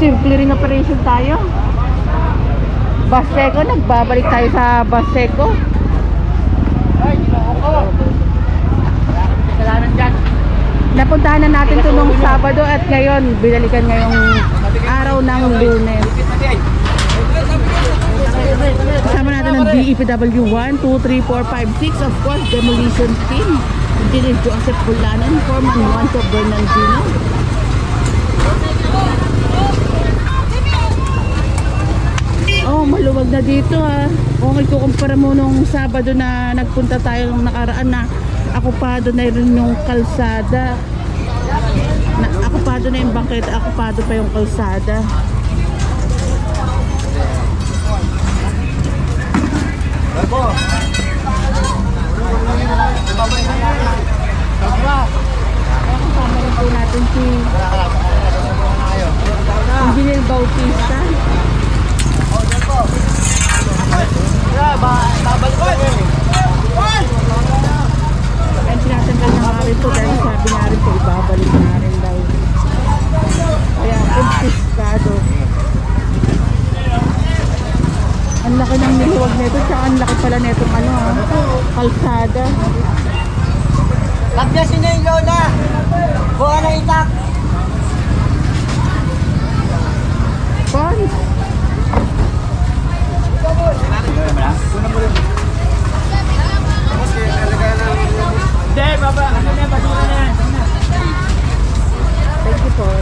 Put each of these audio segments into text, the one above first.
clearing operation tayo. Baseco, nagbabalik tayo sa Baseco. Napuntahan na natin ito nung Sabado at ngayon binalikan ngayong araw ng Lunes. Kasama natin ng DEPW 1, 2, 3, 4, 5, 6. Of course, demolition team. Engineer Joseph Bulanan, Foreman Juancho Bernardino. Oh, maluwag na dito ha. Okay, kukumpara mo nung Sabado na nagpunta tayo nung nakaraan na akupado na rin yung kalsada. Akupado na yung bangketa, akupado pa yung kalsada. Kasama rin po natin si Engineer Bautista. Kaya sinatanggal na nga rin po dahil sabi nga rin po ibabalik na rin daw. Kaya kumpiskado. Ang laki ng niluwag nito, tsaka ang laki pala nito kalsada. Kapyasin na yung lola. Buha na itak. Pon! Hindi, baba. Ano na, basura na yan. Thank you, Pon.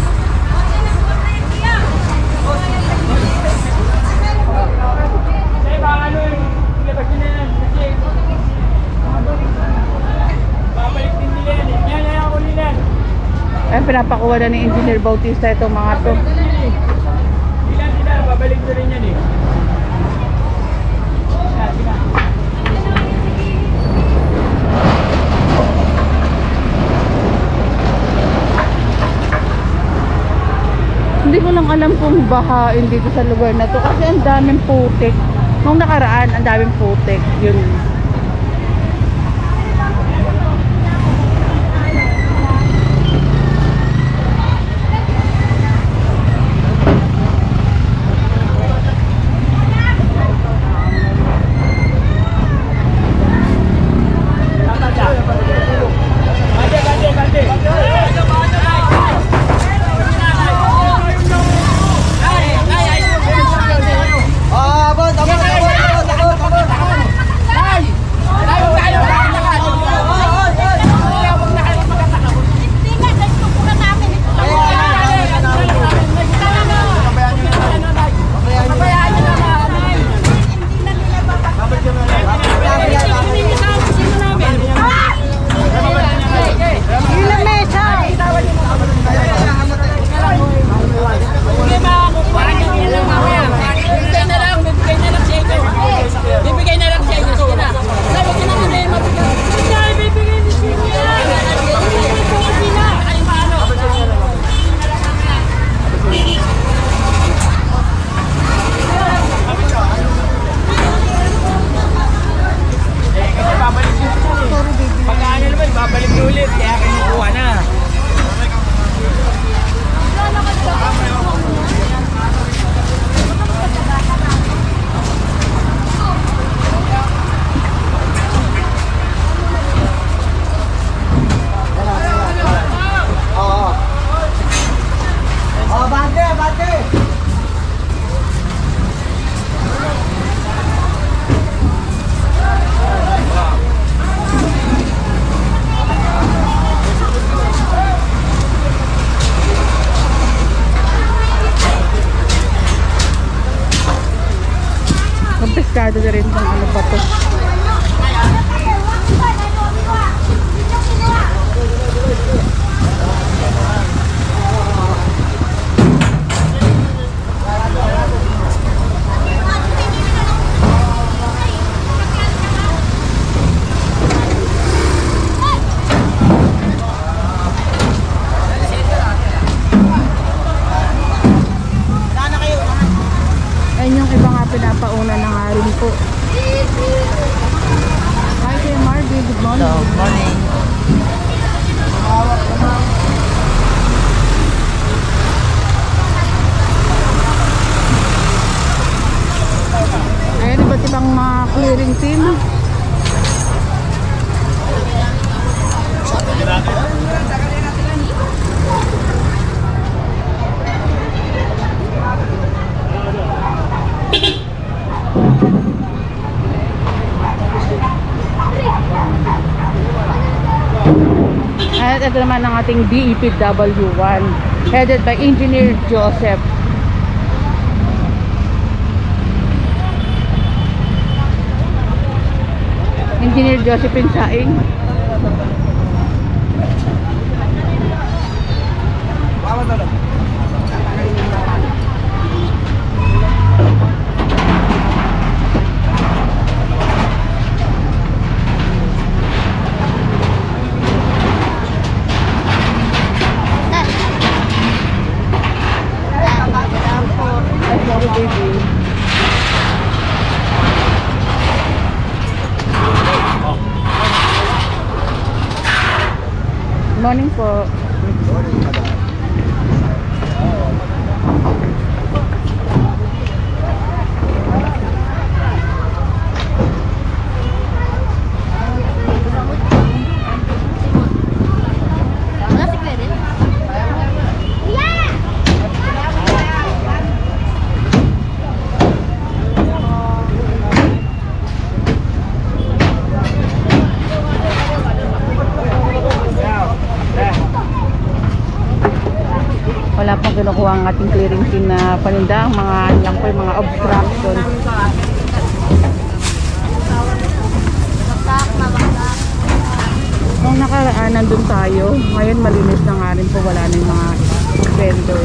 Ay, pinapakuha na ni Engineer Bautista itong mga to. Ilan, babalik ko rin yan eh. Hindi ko lang alam kung bahain dito sa lugar na to kasi ang daming putik. Nung nakaraan, ang daming putik. Yun. At ito naman ang ating DEPW1 headed by Engineer Joseph. Engineer Joseph Pinsaing. Morning po. Wala pang kinukuha ang ating clearing team na paninda. Mga lang po yung mga obstruction. Nung nakaraan, nandun tayo. Ngayon malinis na nga rin po. Wala na yung mga vendor.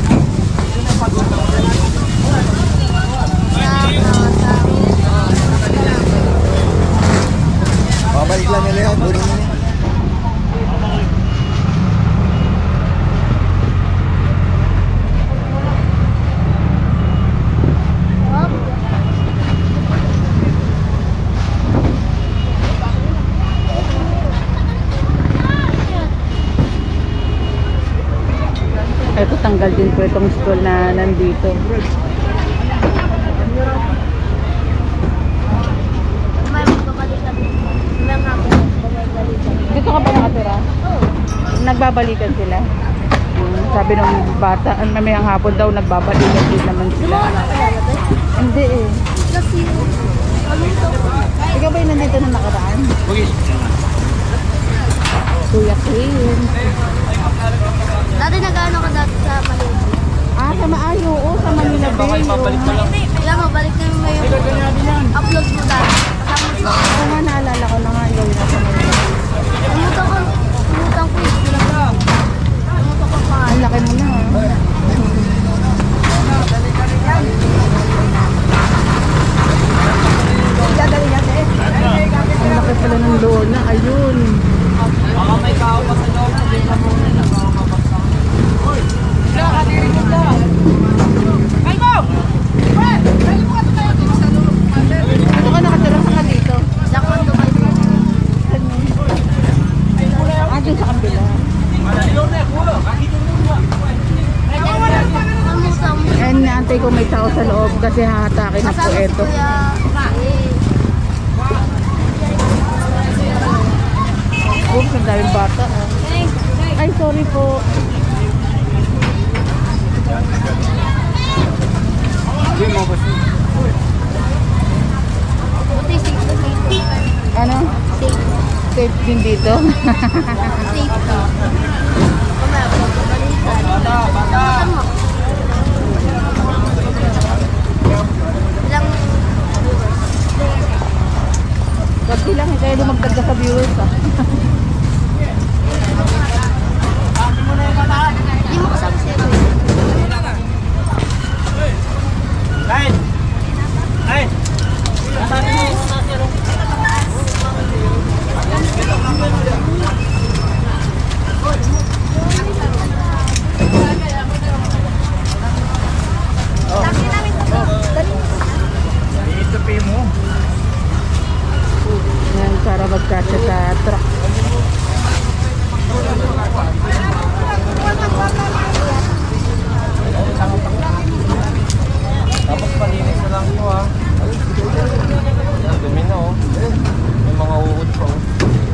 Babalik lang nila yan. Bunin mo. Ito tanggal din po itong stall na nandito. Dito ka ba nakatira? Nagbabalikan sila. Sabi ng bata, mamayang hapon daw nagbabalikan din naman sila. Hindi eh. Ikaw ba yung nandito na nakaraan? Kuya Queen. Dati nag-ano ka dati sa Manila. Ah, sa Maayo. Oo, sa Manila Bay. Kailan mo, balik na yung upload mo dati. Kasama mo. Oo nga, naalala ko na nga. Ikaw yung nasa Manila Bay. Umutan ko yung umutan ko pa. Ang laki mo na ha. Ang laki pala ng lona. Ayun. Baka may kao pa sa loob. Sabihin na muna na baka mabagsak. Hoy! Sila, katirin mo sila! Kalbo! Kalbo ka tayo dito sa loob. Ano ka nakatira sa dito? Lakon to kayo. Ah, dun sa kabila. Ilaw na, kulo. Kakito mo mo. Kamusta mo? And naantay ko may tao sa loob kasi hahatakin na po Kasama si eto. Kuya. Oops, ang daming bata. Ay, sorry po. Hindi mo ba siya? Buti safe to safe. Ano? Safe. Safe din dito. Safe to. Kumaya po, kabalitan. Bata, bata! Saan mo? Ilang Wag lang, kaya lumagdag ka sa viewers ah. Hindi mo kasama siya. Kain! Kain! Kasali mo yung sasero. Itupi mo. Yan, para magkasya sa truck. Tapos palinis na lang ito ha. Yan, dumi na oh. May mga uod pa oh.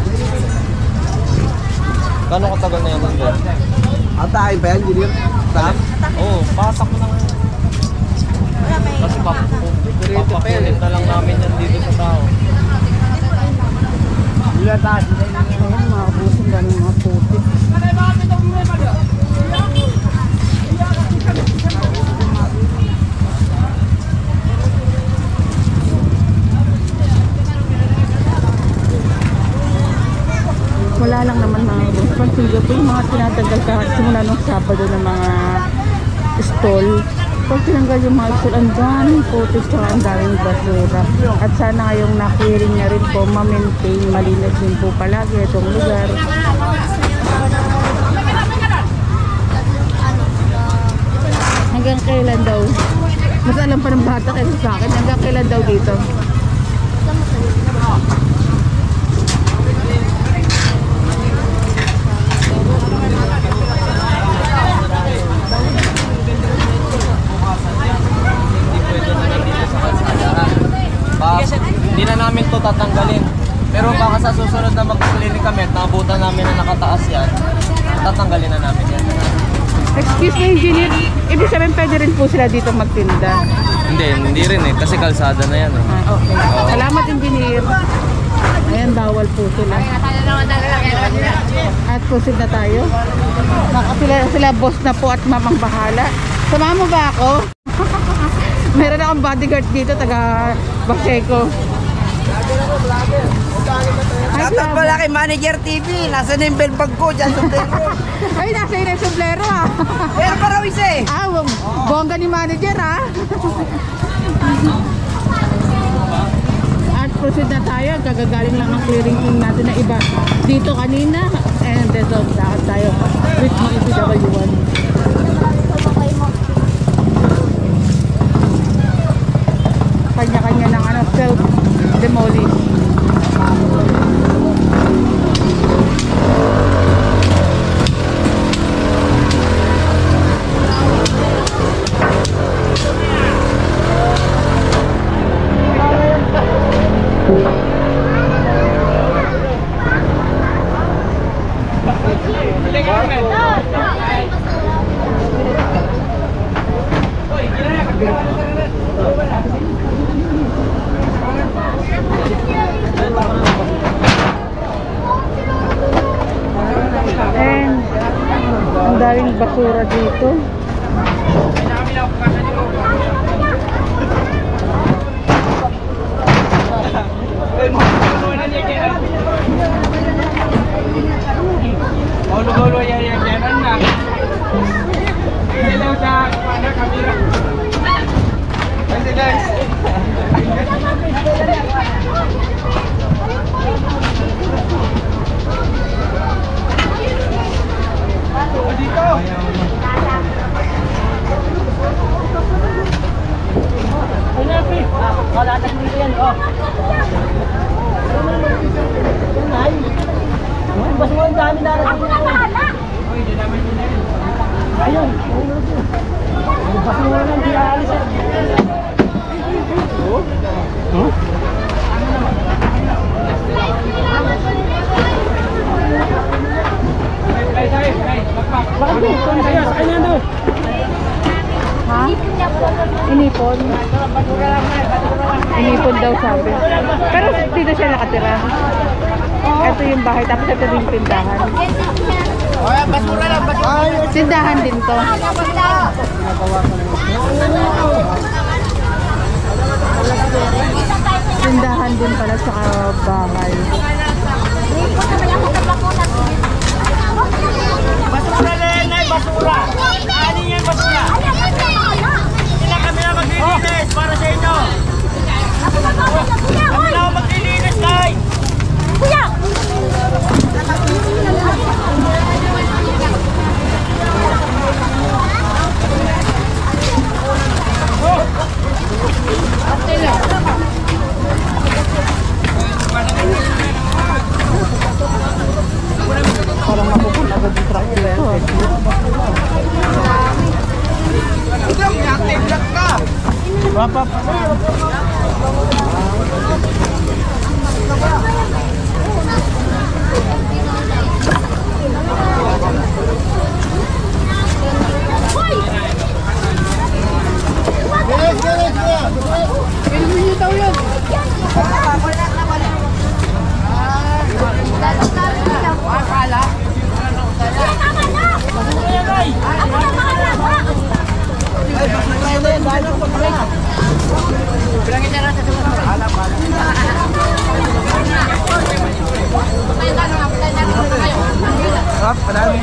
Gano'ng katagal na yan nandun? Atakin pa yan, Engineer? Stop? Oo, pasak mo na nga. Kasi papakulit na lang namin yan dito sa tao. Ilan taas? Ayun, mga kapuso Wala lang naman mga boss. Pansigo po yung mga tinatanggal kahit simula nung Sabado ng mga stall. Pag tinanggal yung mga stall, ang daming photos tsaka ang daming basura. At sana ngayong na-clearing niya rin po, ma-maintain, malinis din po palagi itong lugar. Hanggang kailan daw? Mas alam pa ng bata kaysa sa akin. Hanggang kailan daw dito? Hindi na namin to tatanggalin. Pero baka sa susunod na mag-cleaning kami at naabutan namin na nakataas yan, tatanggalin na namin yan. Excuse me, engineer. Ibig sabihin pwede rin po sila dito magtinda. Hindi rin eh. Kasi kalsada na yan. Okay. Salamat, engineer. Ayan, bawal po sila. At proceed na tayo. Sila boss na po at mamang bahala. Sama mo ba ako? Meron akong bodyguard dito, taga Baseco. Shoutout pala kay Manager TV. Nasa na yung bellbag ko dyan sa tempo. Ay, nasa yun ang sublero ah. Pero pa raw isa eh. Ah, bongga ni manager ah. At proceed na tayo. Gagagaling lang ang clearing team natin na iba dito kanina. And then lakad tayo with mga PW1. Kanya-kanya ng self-demolish. And ang daming basura dito. Olo-olo yan na. Hindi lang sa kamera. Kasi guys. Dito. Wala na dito yan, oh. Basta mo ang dami na rin. Uy, di naman yun yan. Ayun. Basta mo lang, di aalis yan. Oh? Huh? Ha? Inipon? Inipon daw sabi. Pero dito siya nakatira. Ito yung bahay, tapos ito yung tindahan. Basura lang, basura. Tindahan din to. Tindahan din pala sa bahay. Basura lang, basura. Ano yan, basura? Hindi na kami na maglilinis para sa inyo. Kami na maglilinis, guys. Kuya! Sarap, panalo.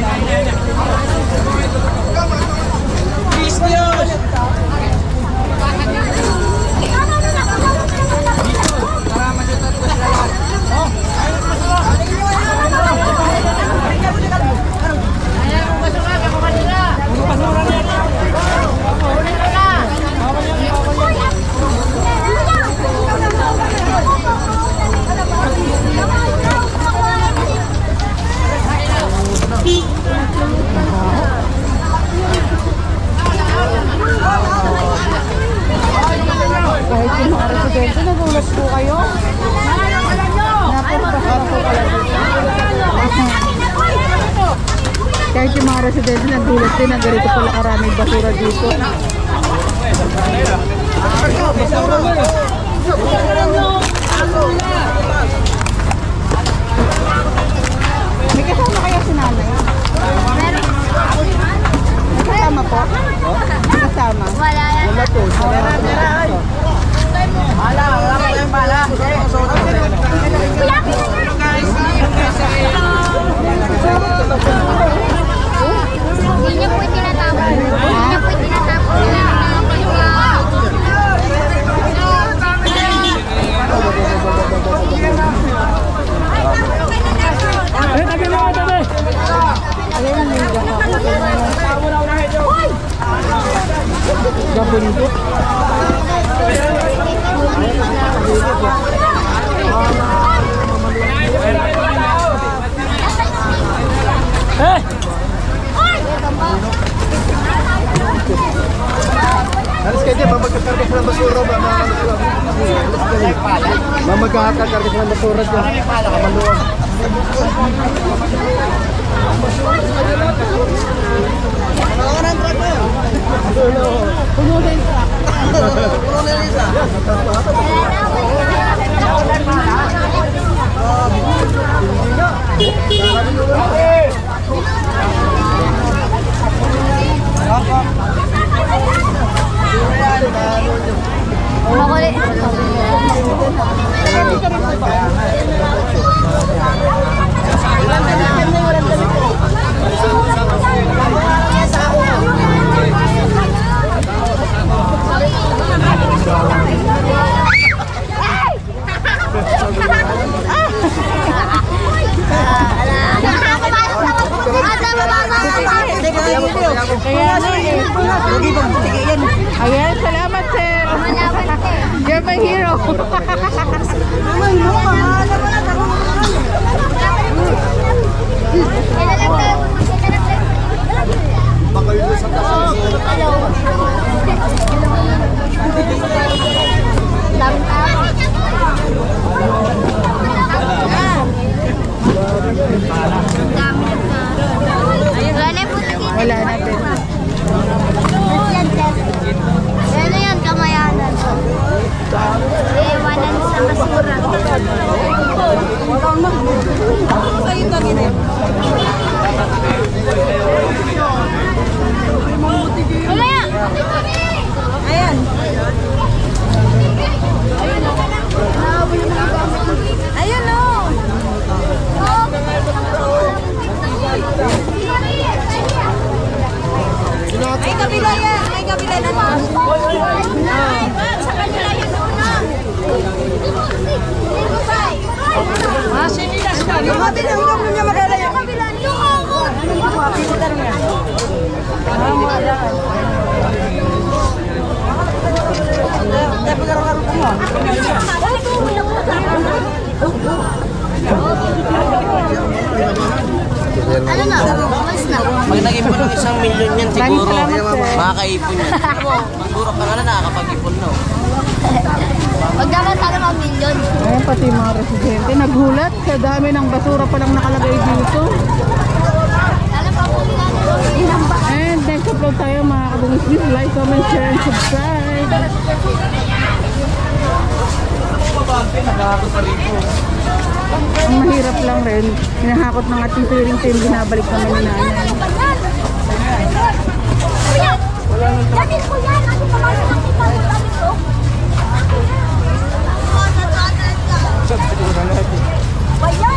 Kahit yung mga residente, nagulat po kayo. Napurbahan po pala dito. Kahit yung mga residente, nagulat din na ganito pala karaming basura dito. May kasama kaya si nanay? May kasama po? May kasama? Wala yan. Wala to. Hindi niya po itinatapon. Hindi niya po itinatapon. Ayan, may gabundok. Alas kayo dyan, mamagkakarga sila ng basura. Mamagkakarga sila ng basura dyan. Kamaluan. Puno din sa. Makulit. Ayan, salamat sir. You're my hero. Wala na din. Ano yan, kamayanan? Iwanan sa basura. Mamaya! Ayan. Ayun o! Ay, kabila yan! Ay, kabila na lang! Sa kanila yun una! Yung kabila, huwag mo niya madala yung kabila! Yung ako! Ano na? Mas na? Pag nag-ipon ng 1 milyon yan, Maraming siguro salamat, sir. makakaipon yan. Siguro ka nga na nakakapag-ipon na. Huwag naman tayo mag-milyon. Ayan, pati yung mga residente nagulat sa dami ng basura palang nakalagay dito. Alam pa po nila nila. And next upload tayo mga kabungis. Please like, comment, share, and subscribe. Ang mahirap lang rin, hinahakot ng ating touring team, binabalik naman ni nanay. Damit ko yan! Ano pa mga nakita mo damit ko? Bayan!